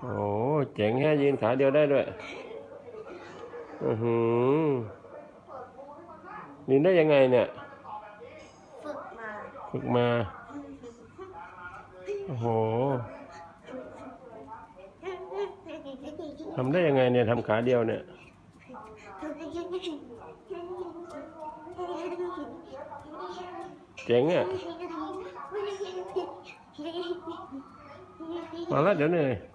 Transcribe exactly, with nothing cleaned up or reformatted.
โอ้เจ๋งแค่ยืนขาเดียวได้ด้วยอือหือยืนได้ยังไงเนี่ยฝึกมาฝึกมาโอ้โหทำได้ยังไงเนี่ยทำขาเดียวเนี่ยเจ๋งอ่ะมาแล้วเดี๋ยวเหนื่อย